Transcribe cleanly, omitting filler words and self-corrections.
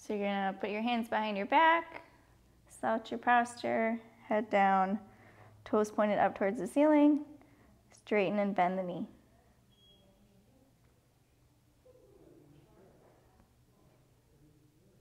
So you're gonna put your hands behind your back, slouch your posture, head down, toes pointed up towards the ceiling, straighten and bend the knee.